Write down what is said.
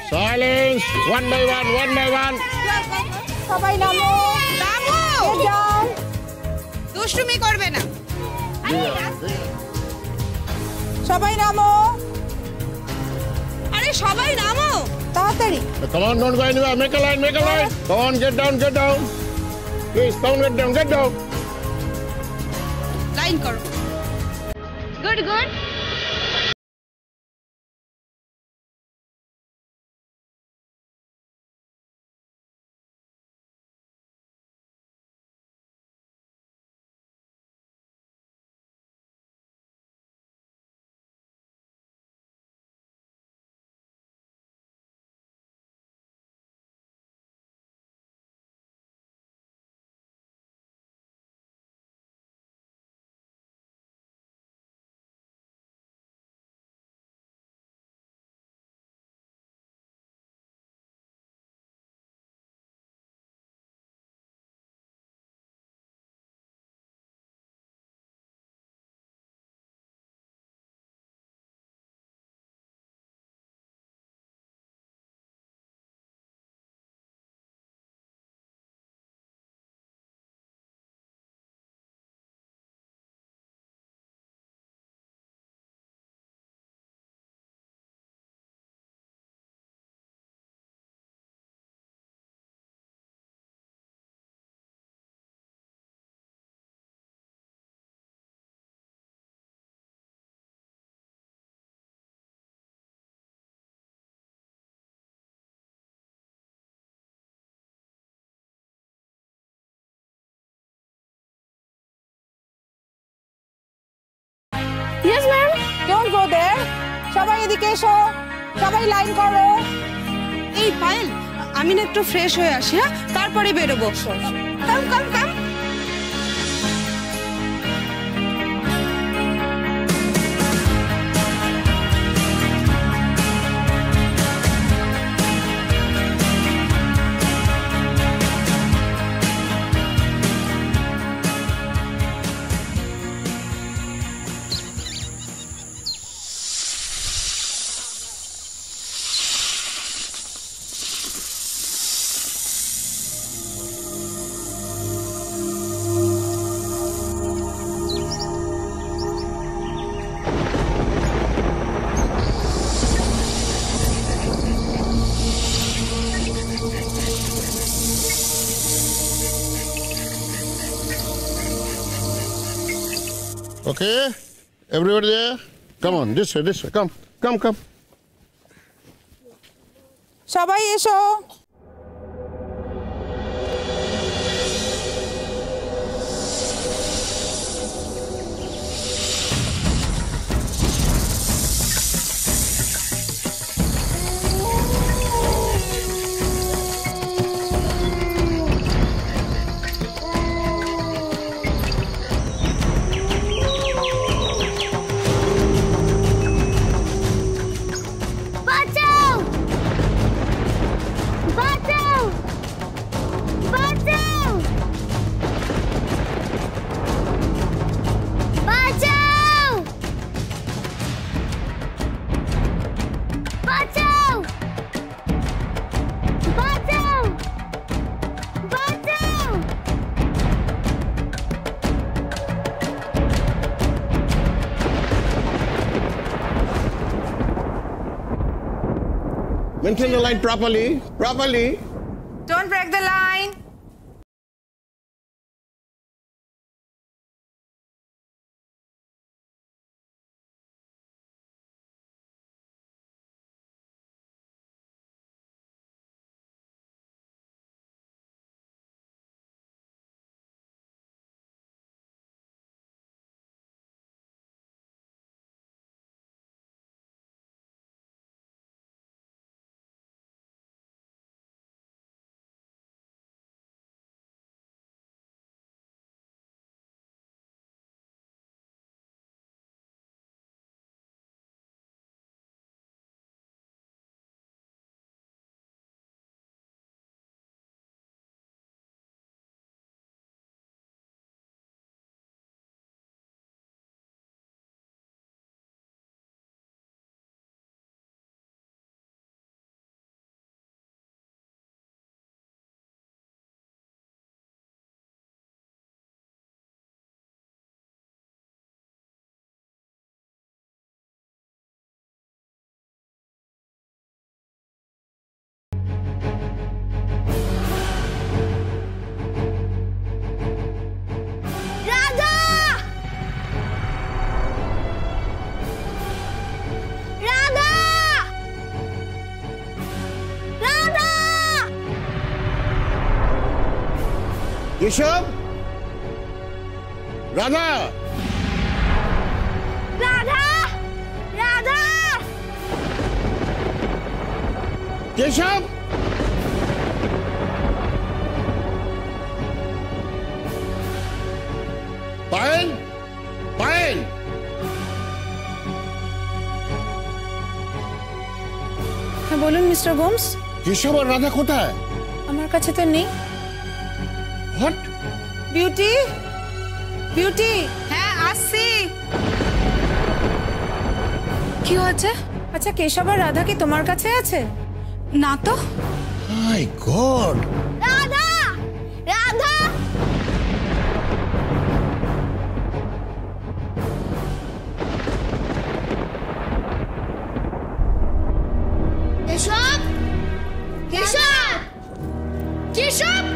Silence. One by one, one by one. সবাই নামো। নামো। Get down. দুষ্টুমি করবে না। সবাই নামো। আরে সবাই নামো। তাড়াতাড়ি। Come on, don't go anywhere. Make a line, make a line. Come on, get down, get down. Please, come on, get down, get down. Line করো। Good good. Yes, ma'am. Don't go there. সবাই এদিকে এসো। সবাই line করো। এই পায়েল, আমি না একটু ফ্রেশ হয়ে আসি, হ্যাঁ? তারপরে বেরোবো। কাম কাম কাম। Okay, everybody there? Come on, this way, come, come, come. সবাই এসো। Maintain the line properly, properly. Don't break the line. Keshab, Radha, Radha, Radha, Keshab, Payel, Payel, হ্যাঁ বলুন মিস্টার গোমস। কেশব আর রাধা কোথায়? আমার কাছে তো নেই। হোয়াট? বিউটি, বিউটি, হ্যাঁ আসছি। কি হয়েছে? আচ্ছা কেশব আর রাধা কি তোমার কাছে আছে? না তো। My god! রাধা, রাধা, কেশব, কেশব, কেশব,